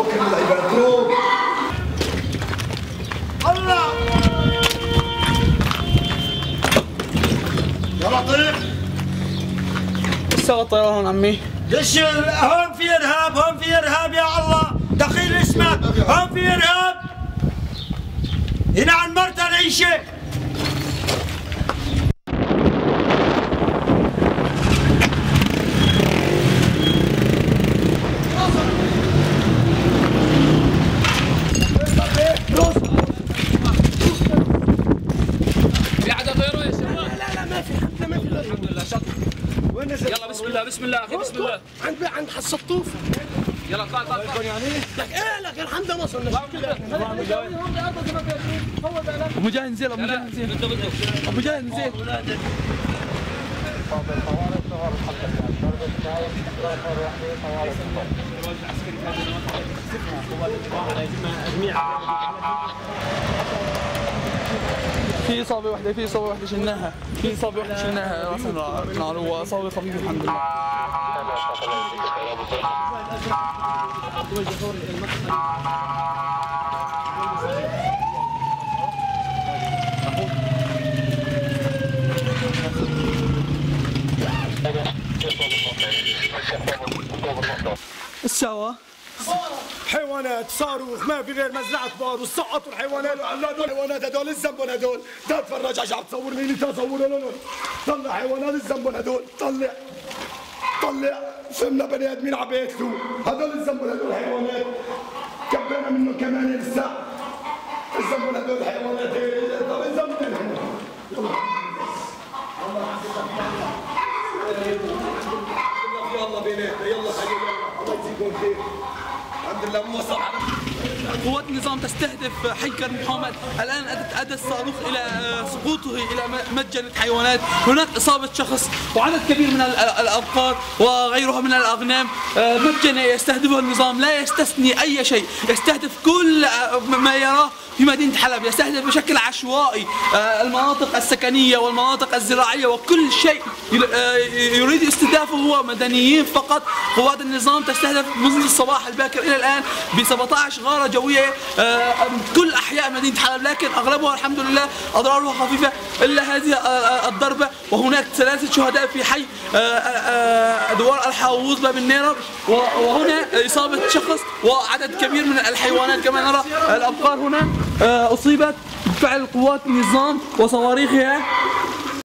اترك اللعيبه اترك. الله يا لطيف. استوى الطيران عمي. ليش هون في ارهاب، هون في ارهاب يا الله، دخيل اسمك، هون في ارهاب. هنا عن مرتى العيشه. يلا بسم الله بسم الله اخي بسم الله. عند حصطوف. يلا طلع طلع طلع. يعني لك ايه لك الحمد لله وصلنا. ابو جاهل نزل ابو جاهل نزل ابو جاهل نزل. في إصابة واحدة في إصابة واحدة شلناها في إصابة واحدة شلناها راس النار وإصابة خفيفة الحمد لله. السوا حيوانات صاروخ، ما في غير مزرعة بار وسقطوا الحيوانات وعلقوا الحيوانات. هدول الزنبون هدول، تعال تفرج عشان عم تصورني اللي تصوروا لنا. طلع حيوانات الزنبون هدول، طلع طلع. فهمنا بني ادمين على بيته، هدول الزنبون هدول حيوانات. كبينا منهم كمان لسه. الزنبون هدول حيوانات. طب الزنبون يلا بيناتنا يلا خلينا الله يجزيكم خير. الحمد لله موصل. قوات النظام تستهدف حي كرم محمد. الآن أدى الصاروخ إلى سقوطه إلى متجر حيوانات. هناك إصابة شخص وعدد كبير من الأبقار وغيرها من الأغنام. متجر يستهدفه النظام، لا يستثني أي شيء، يستهدف كل ما يراه في مدينة حلب، يستهدف بشكل عشوائي المناطق السكنية والمناطق الزراعية وكل شيء يريد استهدافه هو مدنيين فقط. قوات النظام تستهدف منذ الصباح الباكر إلى الآن ب 17 غارة جوية كل أحياء مدينة حلب، لكن أغلبها الحمد لله أضرارها خفيفة إلا هذه الضربة. وهناك 3 شهداء في حي دوار الحاووز باب النيرة، وهنا إصابة شخص وعدد كبير من الحيوانات. كما نرى الأبقار هنا أصيبت بفعل قوات النظام وصواريخها